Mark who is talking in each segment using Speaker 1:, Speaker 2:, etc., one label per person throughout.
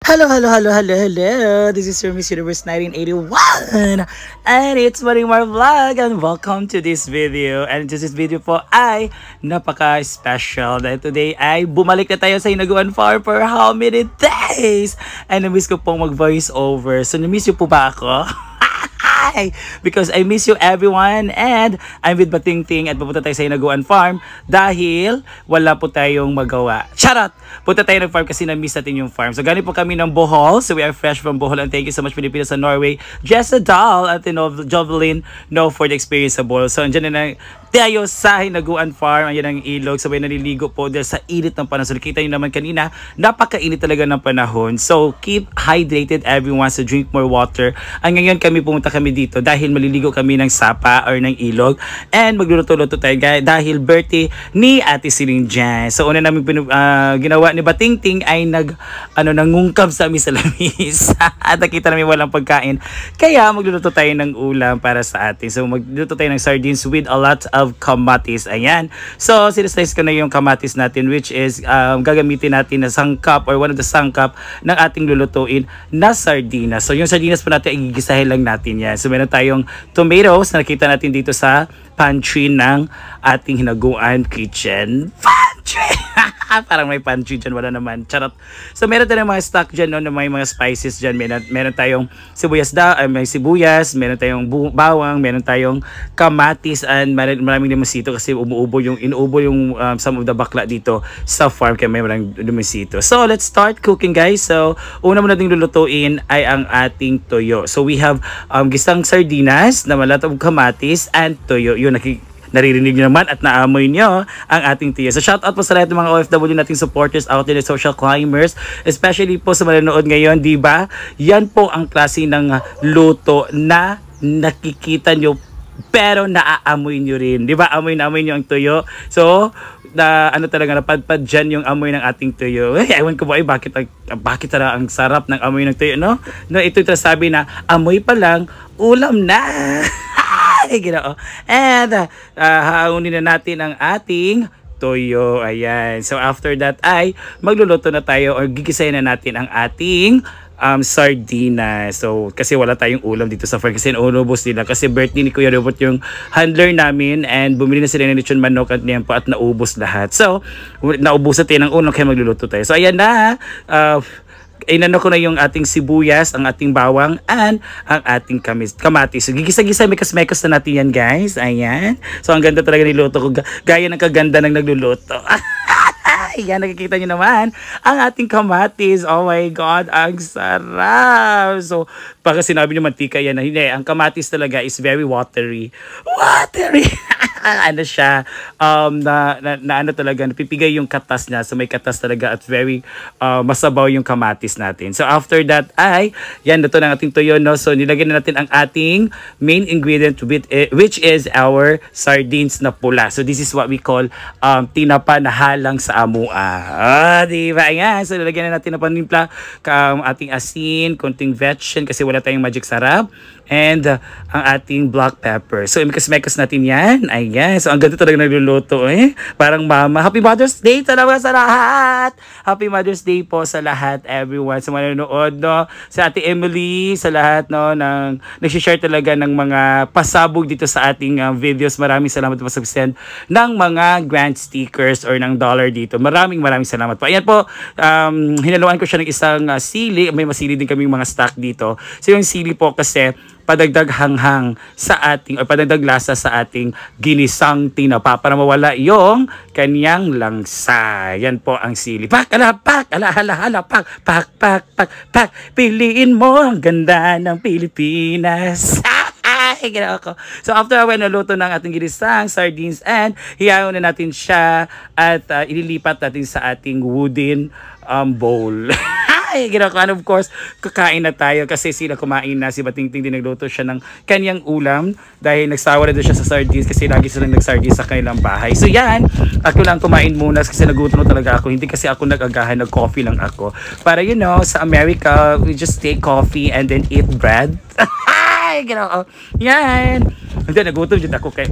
Speaker 1: Hello. This is your Miss Universe 1981. And it's Marimar Vlog. And welcome to this video. And this video po ay napaka-special. Dahil today ay bumalik na tayo sa Hinaguan Farm for how many days? And na-miss ko pong mag-voice over. So na-miss niyo po ba ako? Because I miss you everyone, and I'm with Batingting at pupunta tayo sa Hinaguan Farm dahil wala po tayong magawa. Charot! Punta tayo ng farm kasi na-miss natin yung farm. So galing po kami ng Bohol. So we are fresh from Bohol, and thank you so much Pilipinas and Norway. Jessa Dahl at Jovelyn for the experience sa Bohol. So andyan na tayo sa Hinaguan Farm. Ayan ang ilog. Sabay naliligo po dahil sa init ng panahon. So nakita nyo naman kanina, napakainit talaga ng panahon. So keep hydrated everyone. So drink more water. Ang ngayon pumunta kami dito dahil maliligo kami ng sapa or ng ilog. And magluluto-luto tayo dahil birthday ni Ate Celine Jan. So una namin ginawa ni Batingting ay nangungkab sa amin sa lamis. At nakita namin walang pagkain. Kaya magluluto tayo ng ulam para sa atin. So magluluto tayo ng sardines with a lot of kamatis. Ayan. So sinaslice ko na yung kamatis natin, which is gagamitin natin na sangkap or one of the sangkap ng ating lulutuin na sardinas. So yung sardinas po natin, igigisahin lang natin yan. So meron tayong tomatoes na nakita natin dito sa pantry ng ating Hinaguan kitchen. Pantry! Parang may pantry dyan, wala naman. Charot. So meron tayong mga stock dyan, no, na may mga spices dyan. Meron tayong sibuyas, may sibuyas, meron tayong bawang, meron tayong kamatis, and maraming limusito kasi inuubo yung some of the bakla dito sa farm, kaya may maraming limusito. So let's start cooking, guys. So una muna nating lulutuin ay ang ating toyo. So we have gisang sardinas na malatong kamatis and toyo. Yun, naririnig nyo naman at naamoy nyo ang ating tiyo. So shout out po sa lahat ng mga OFW nating supporters out there, social climbers, especially po sa manonood ngayon, di ba? Yan po ang klase ng luto na nakikita nyo pero naaamoy nyo rin. Di ba? Amoy na amoy nyo ang tuyo. So, talaga, napadpad dyan yung amoy ng ating tuyo. Ewan ko ba, bakit talaga ang sarap ng amoy ng tuyo, no? No, ito sabi na, amoy pa lang, ulam na! Ginoo. And haunin na natin ang ating toyo. Ayan. So after that ay magluluto na tayo or gigisahin na natin ang ating sardinas. So kasi wala tayong ulam dito sa farm kasi naubos nila kasi birthday ni Kuya Robert yung handler namin, and bumili na sila ng lechon manok at niyempo at naubos lahat. So naubos natin ang ulam kaya magluluto tayo. So ayan na. Inano ko na yung ating sibuyas, ang ating bawang, and ang ating kamatis. So, gigisa-gisa, mekas-mekas na natin yan, guys. Ayan. So, ang ganda talaga niluto ko. Gaya ng kaganda ng nagluluto. Ayan, nakikita nyo naman ang ating kamatis. Oh my God, ang sarap. So, pagka sinabi nyo mantika yan, hindi, ang kamatis talaga is very watery. Watery! Ano siya, talaga, napipigay yung katas niya. So, may katas talaga at very masabaw yung kamatis natin. So, after that ay, yan, ito na ang ating tuyo, no? So, nilagyan na natin ang ating main ingredient, which is our sardines na pula. So, this is what we call tinapa na halang sa amua. Diba? Ayan. So, nilagyan na natin na panimpla, ating asin, konting vetchin kasi wala tayong magic sarap, and ang ating black pepper. So, imekas-mekas natin yan. Ayan. So, ang ganda talaga nagluluto, eh. Parang mama. Happy Mother's Day talaga sa lahat. Happy Mother's Day po sa lahat, everyone. Sa manonood, no? Sa Ate Emily, sa lahat, no? Nagsishare talaga ng mga pasabog dito sa ating videos. Maraming salamat po sa send ng mga grant stickers or ng dollar dito. Maraming salamat po. Ayan po, hinaluan ko siya ng isang sili. May masili din kaming mga stock dito. So, yung sili po kasi padagdag hanghang sa ating, o padagdag lasa sa ating ginisang tinapa para mawala yung kanyang langsa. Yan po ang sili. Pak, piliin mo ang ganda ng Pilipinas. So after naluto ng ating ginisang sardines, and hiyaw na natin siya at ililipat natin sa ating wooden bowl. And of course, kakain na tayo kasi sila kumain na. Si Batingting din nagluto siya ng kanyang ulam dahil nagsawa na doon siya sa sardines kasi lagi silang nagsardines sa kanilang bahay. So yan, ako lang kumain muna kasi nagutom talaga ako. Hindi kasi ako nag-agahan, nag-coffee lang ako. Para sa America, we just take coffee and then eat bread. Yan. And then nagutom dyan ako kay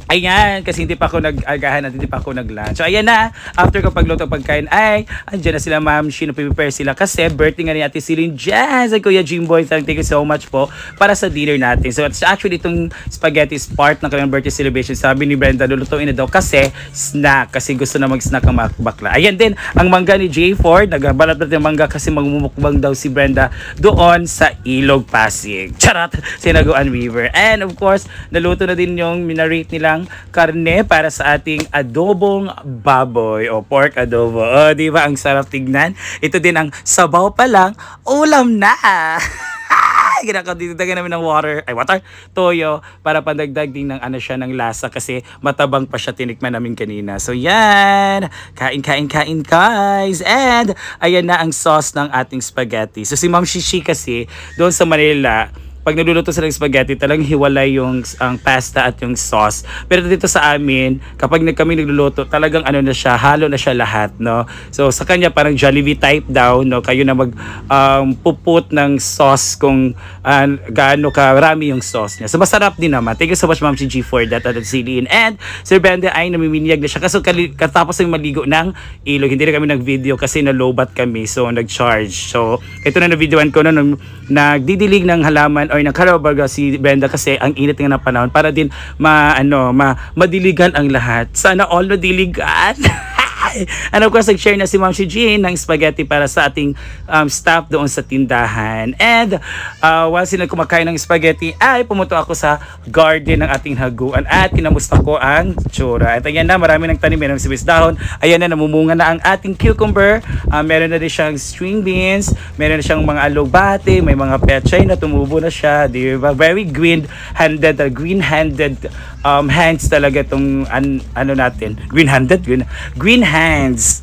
Speaker 1: Ayan, kasi hindi pa ako nag-agahan at hindi pa ako nag-lunch. So, ayan na. After ko pagluto pagkain, ay, andyan na sila, Ma'am Shino, prepare sila. Kasi, birthday nga ni Ate Celine Jazz at Kuya Jimboy. Thank you so much po para sa dinner natin. So, actually, itong spaghetti is part ng kanyang birthday celebration. Sabi ni Brenda, lulutuin na daw kasi snack. Kasi gusto na mag-snack ang mga bakla. Ayan din, ang mangga ni J. Ford. Nagbalat ng mangga kasi magmumukbang daw si Brenda doon sa Ilog, Pasig. Charot! Sinaguan River. And, of course, naluto na din yung minarate nilang karne para sa ating adobong baboy o pork adobo. O, di ba? Ang sarap tignan. Ito din ang sabaw pa lang, ulam na. Ginakadagdagan namin ng water, toyo, para pandagdag din ng ano siya, ng lasa kasi matabang pa siya, tinikman namin kanina. So yan, kain guys. And ayan na ang sauce ng ating spaghetti. So si Ma'am Shishi kasi doon sa Manila, pag niluluto sila ng spaghetti, talagang hiwalay yung ang pasta at yung sauce. Pero dito sa amin, kapag kami nagluluto, talagang ano na siya, halo na siya lahat, no? So sa kanya parang Jollibee type daw, no? Kayo na mag puput ng sauce kung gaano karami yung sauce niya. So masarap din naman. Thank you so much, Ma'am Gigi, for that at Celine. And Sir Brenda ay namiminiag na siya. Kasi katapos ng maligo ng ilog, hindi na kami nag-video kasi na-lowbat kami. So nag-charge. So ito na na-videoan ko na nagdidilig ng halaman or nagkarabaga si Brenda kasi ang init nga ng panahon para din madiligan ang lahat. Sana all nadiligan. And of course, nag-share na si Ma'am Shijin ng spaghetti para sa ating staff doon sa tindahan. And while sila kumakain ng spaghetti, ay pumunto ako sa garden ng ating haguan at kinamusta ko ang tsura. At ayan na, marami ng tanim, meron sibis dahon. Ayan na, namumunga na ang ating cucumber. Meron na din siyang string beans, meron na siyang mga alugbate, may mga pechay na tumubo na siya. Diba? Very green-handed hands talaga itong ano natin. Green-handed? Green hands.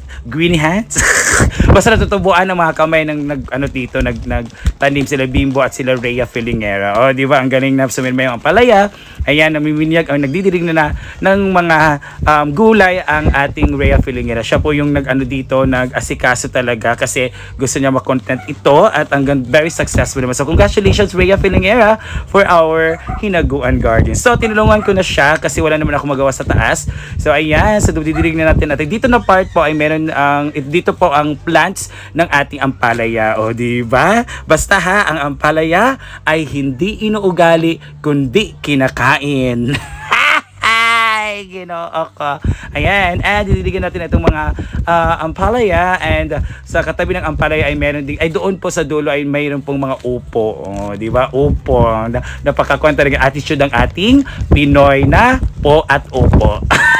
Speaker 1: Basta natutubuan ng mga kamay ng nagtanim sila Bimbo at sila Rhea Filingera. O, di ba? Ang galing na sumirma yung ampalaya. Ayan, namiminyag, nagdidilig na ng mga gulay ang ating Rhea Filingera. Siya po yung nag-asikaso talaga kasi gusto niya makontent ito at hanggang very successful naman. So, congratulations Rhea Filingera for our hinaguan garden. So, tinulungan ko na siya kasi wala naman ako magawa sa taas. So, ayan. So, didilig na natin. Dito na part po ay meron dito po ang plants ng ating ampalaya. O, di ba? Basta ha, ang ampalaya ay hindi inuugali kundi kinakain. Ay, Ginoo ko. Ayan, didiligan natin itong mga ampalaya and sa katabi ng ampalaya ay meron din, ay doon po sa dulo ay mayroon pong mga upo. Oh, di ba? Upo. Napakakuan talaga attitude ng ating Pinoy na po at upo.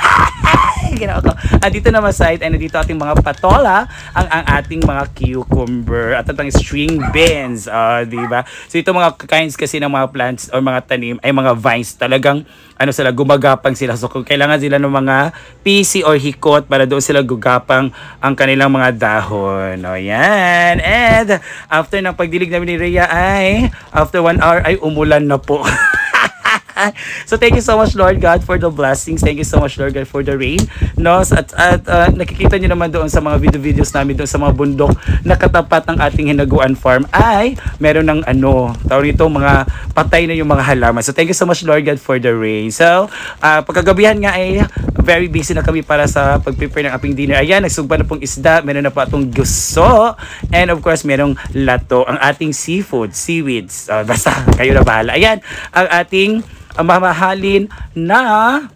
Speaker 1: Dito naman side ay nandito ating mga patola, ang ating mga cucumber at ang string beans, di ba? So ito mga kinds kasi ng mga plants or mga tanim ay mga vines, talagang sila gumagapang sila. So kung kailangan sila ng mga PC or hikot para doon sila gugapang ang kanilang mga dahon. O yan. And after ng pagdilig namin ni Rhea ay after 1 hour ay umulan na po. So thank you so much Lord God for the blessings. Thank you so much Lord God for the rain. No, at nakikita niyo naman doon sa mga videos namin doon sa mga bundok na katapat ng ating hinaguan farm ay meron ng tawag nito, mga patay na yung mga halaman. So thank you so much Lord God for the rain. So pagkagabihan nga ay very busy na kami para sa pag-prepare ng ating dinner. Ayan, nagsugba na pong isda, meron na po atong gusto, and of course merong lato, ang ating seaweeds. Basta kayo na bahala. Ayan, ang ating mamahalin na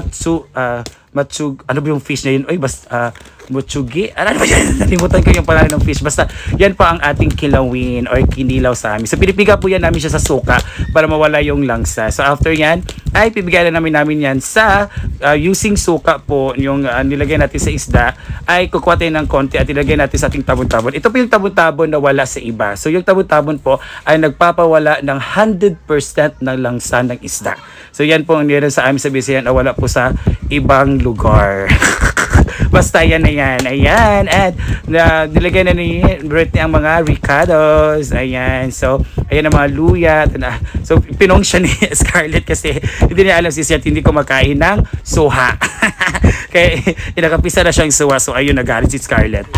Speaker 1: ano ba yung fish na yun? Oy, basta mutsugi. Ano ba yan? Nalimutan ko yung pangalan ng fish. Basta yan pa ang ating kilawin or kinilaw sa amin. So pinipiga po yan namin siya sa suka para mawala yung langsa. So after yan, ay pibigyan na namin yan sa using suka po, yung nilagay natin sa isda, ay kukuha tayo ng konti at ilagay natin sa ating tabon-tabon. Ito po yung tabon-tabon na wala sa iba. So yung tabon-tabon po ay nagpapawala ng 100% ng langsa ng isda. So yan po ang nilang sa amin sa Bisayan na wala po sa ibang lugar. Basta yan na yan. Ayan. At nilagay na ni Britney ang mga ricados. Ayan. So, ayan ang mga luya. So, pinong siya ni Scarlett kasi hindi niya alam si Siyat hindi kumakain ng suha. Kaya inakapisa na siyang suha. So, ayun, nagalit si Scarlett.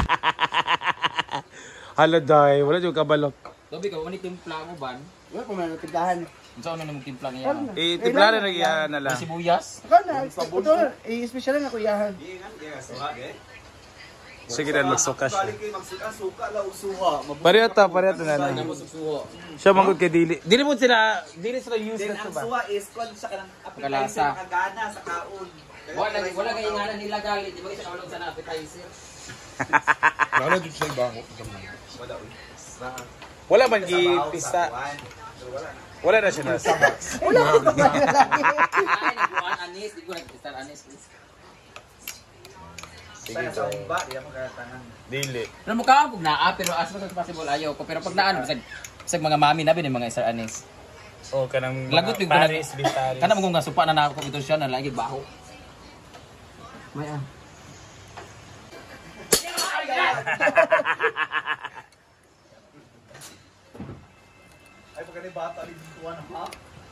Speaker 1: Haladay. Wala yung kabalok.
Speaker 2: Dobi ka, unit yung plamo ban?
Speaker 3: Wala pa man, nagpiglahan.
Speaker 2: Unsa na nimo timpla niya?
Speaker 1: Timpla na nagyan na lang.
Speaker 2: Sibuyas.
Speaker 3: Kana, ito, i-special na kuyahan.
Speaker 1: Sige na magsuka siya.
Speaker 4: Suka la usuha.
Speaker 1: Pareho na lang.
Speaker 2: Susuo.
Speaker 1: Siya mangod kay dili. Dili sila use
Speaker 4: Then
Speaker 1: na
Speaker 4: ang
Speaker 1: ba?
Speaker 4: suha is kon sa kanang
Speaker 2: Kalasa.
Speaker 4: appetizer makagana sa kaon.
Speaker 2: Wala kay ingana nila galit, di ba isa kaulog sa appetizer.
Speaker 5: Wala dito siya bangko.
Speaker 1: Wala man gipista. Wala na siya na.
Speaker 3: Wala ko pa ba lalaki.
Speaker 2: Ay, nagbuhan anis, di ko nagpistar anis.
Speaker 1: Sige
Speaker 4: Sa ba, di mo katanan.
Speaker 1: Dili.
Speaker 2: Pero mukha ako naa, pero as much as possible ayaw ko. Pero pag naan, bisag mga mami na bin mga isar anis.
Speaker 1: Oh, kanang
Speaker 2: Lagot yung
Speaker 1: Paris, Vitalis.
Speaker 2: Kana mo kung supa na ako ito siya na lagi baho. May ah.
Speaker 4: Ay pagka ni bata rin tuwa na ha.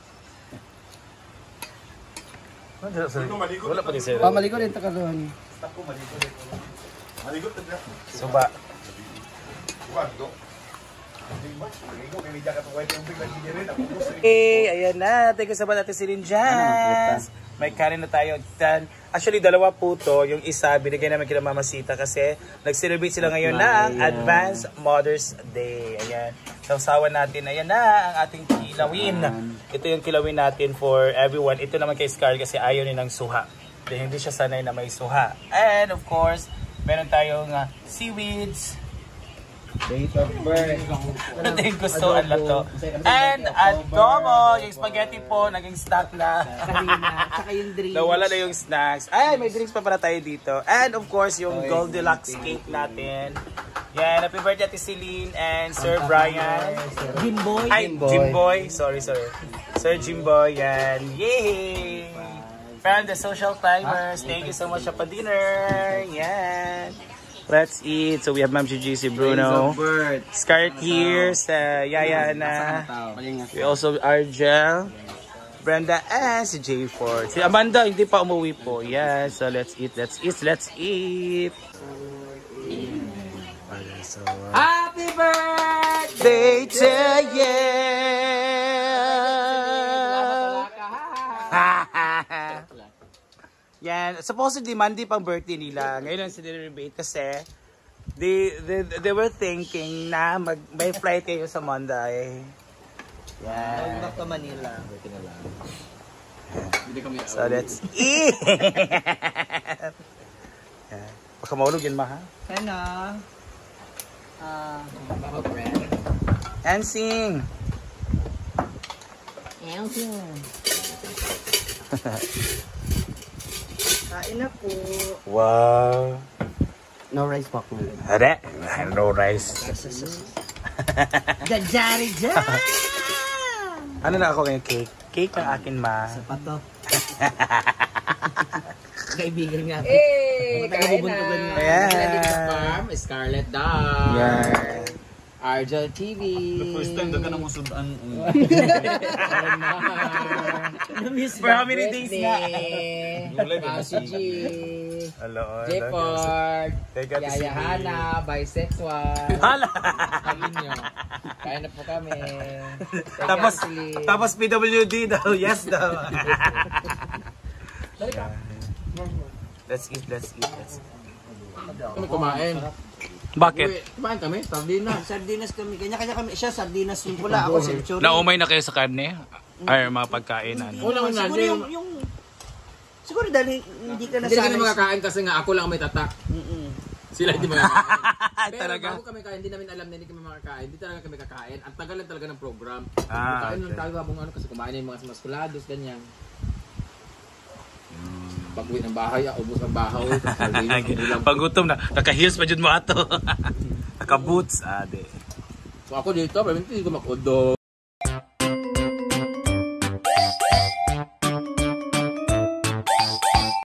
Speaker 1: Wala pa din sila.
Speaker 3: Pamaliko din takalon.
Speaker 4: Stop ko maligo dito. Maligo tagla.
Speaker 1: Suba.
Speaker 4: Wado. Maligo kay media ka to white yung big lagi rin ako gusto.
Speaker 1: Okay, ayan na. Thank you sa natin si Linjans. May kanin na tayo. Actually, dalawa po to. Yung isa, binigay namin kila Mama Sita kasi nag-celebrate sila ngayon ng Advanced Mother's Day. Ayan. Sausawan natin. Ayan na ang ating kilawin. Ito yung kilawin natin for everyone. Ito naman kay Scar kasi ayaw niya ng suha. Dahil hindi siya sanay na may suha. And of course, meron tayong seaweeds.
Speaker 3: Date of birth.
Speaker 1: Ano din gusto ang lato. And adobo, yung spaghetti po, naging stock na.
Speaker 3: Saka yung drink.
Speaker 1: Nawala na yung snacks. Ay, may drinks pa para tayo dito. And of course, yung Goldilocks cake natin. Yan, happy birthday to Celine and Sir Brian.
Speaker 3: Jimboy.
Speaker 1: Ay, Jimboy. Sorry. Sir Jimboy, yan. Yay! From the Social Timers, thank you so much for dinner. Yan. Let's eat. So we have Ma'am Gigi, si Bruno. Scarlett here sa Yaya na. We also Argel, Brenda, and si J4. Si Amanda hindi pa umuwi po. Yeah, so let's eat. So,
Speaker 2: Happy birthday!
Speaker 1: day to you. Yan, supposedly Monday pang birthday nila. Ngayon lang celebrate kasi they were thinking na may flight kayo sa Monday. Yan.
Speaker 3: Back to Manila.
Speaker 1: So let's eat. Baka maulog yun, ma, ha?
Speaker 3: Sana.
Speaker 1: And sing.
Speaker 3: Kain na po.
Speaker 1: Wow.
Speaker 3: No rice pa po.
Speaker 1: Hada? No rice.
Speaker 3: Jajari dyan!
Speaker 1: Ano na ako ngayon? Cake? Cake ang akin, ma.
Speaker 3: Pato. Kaibigan nga.
Speaker 2: Hey! Kain na!
Speaker 1: Ayan.
Speaker 2: Farm, Scarlett Dog.
Speaker 1: Yan.
Speaker 2: Argel TV.
Speaker 4: First time daga na mo sudan.
Speaker 1: For how many days na?
Speaker 2: Kasi G.
Speaker 1: Hello.
Speaker 2: J-Ford. Yaya Hana. Bisexual.
Speaker 1: Hala.
Speaker 2: Sabi nyo. Kain na po kami.
Speaker 1: Tapos PWD daw. Yes daw. Let's eat.
Speaker 2: Kami kumain.
Speaker 1: Bakit?
Speaker 2: Kumain kami. Sardinas.
Speaker 3: Sardinas kami. Kanya-kanya kami. Siya sardinas yung pula. Ako century.
Speaker 1: Naumay na kayo sa karne? Ay, mga pagkain, ano?
Speaker 2: Unang
Speaker 3: Siguro yung siguro dahil hindi ka
Speaker 2: Hindi ka na
Speaker 3: nasanay.
Speaker 2: makakain kasi nga ako lang may tatak. Sila hindi makakain. Pero
Speaker 1: Talaga?
Speaker 2: bago kami kain, hindi namin alam na hindi kami makakain. Hindi talaga kami kakain. Ang tagal lang talaga ng program.
Speaker 1: Ah,
Speaker 2: Kain lang
Speaker 1: okay.
Speaker 2: tayo habang ano kasi kumain na yung mga maskulados, ganyan. Pag-uwi ng bahay, ubos ang bahaw.
Speaker 1: Paggutom na, naka-heels pa dyan mo ato. Naka-boots. Ah, di.
Speaker 2: So ako dito, pero hindi ko makudo.